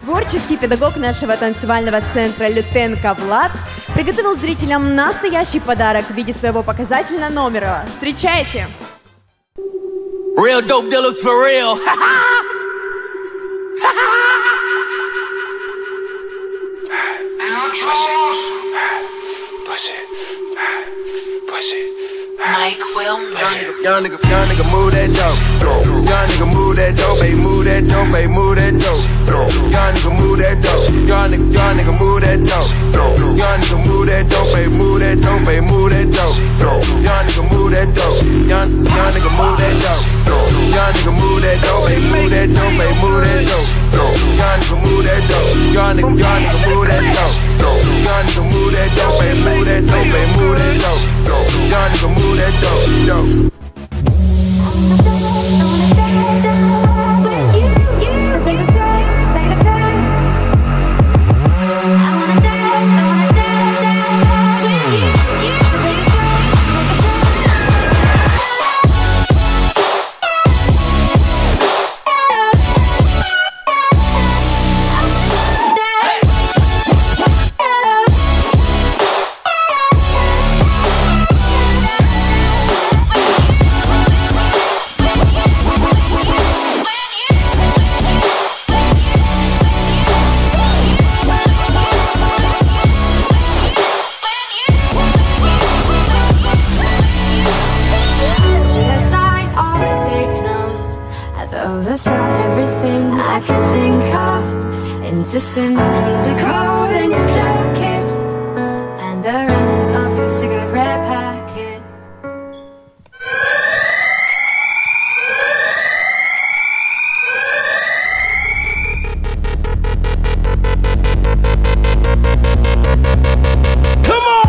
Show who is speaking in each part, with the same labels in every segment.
Speaker 1: Творческий педагог нашего танцевального центра Лютенко Влад приготовил зрителям настоящий подарок в виде своего показательного номера. Встречайте!
Speaker 2: Real dope dealers for real.
Speaker 3: Mike Wilmer.
Speaker 2: Young nigga move that dope. Young nigga move that dope, baby, move that dope, baby, move that dope. Young nigga move that dope. Young nigga move that dope. Young nigga move that dope, baby, move that dope, baby, move that dope. Young nigga move that dope. Young nigga move that dope. Young nigga move that dope, baby, move that dope, baby, move that dope. Young nigga move that dope. Young nigga move that dope. Young nigga move that dope, baby, move that dope, baby, move that dope. Young nigga move that dope.
Speaker 4: Overthought everything I can think of into simply the cold in your jacket and the remnants of your cigarette packet.
Speaker 5: Come on!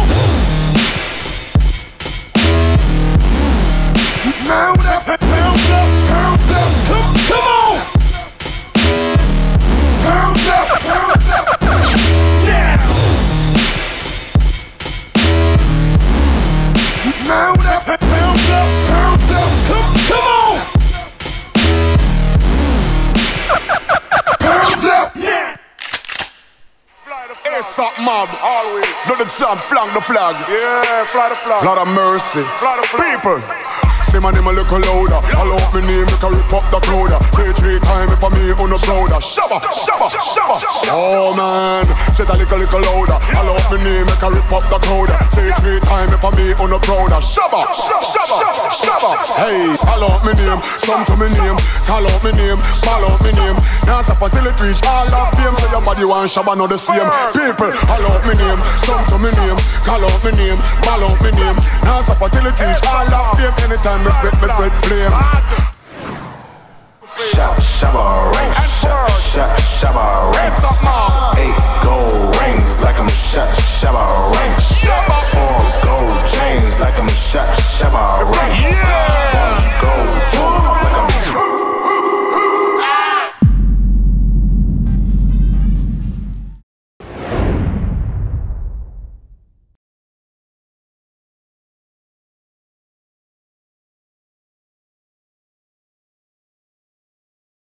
Speaker 5: Pound up, pound up, pound up, come on! Pound up, yeah! Pound up, come on! Pound up, yeah!
Speaker 6: It's up, mob, always. Do the jump, flank the flag. Yeah, fly the flag. Lot of mercy. Fly the flag. People. Say my name a little louder. Allow me name, make a rip up the crowd. Say 3 times if I me on the prouder. Shabba, shabba, shabba. Oh man, say that little louder. Allow me name, make a rip up the crowd. Say 3 times if I me on the prouder. Shabba, shabba, shabba. Hey, allow me name, come to me name. Call out me name, call out me name. Now stop until it reach all that fame. Say your body want shabba, not the same. People, allow me name, come to me name. Call out me name, call out me name. Now stop until it reach all that fame. Anytime me spit flame.
Speaker 7: Shabba rank, shabba rank. 8 gold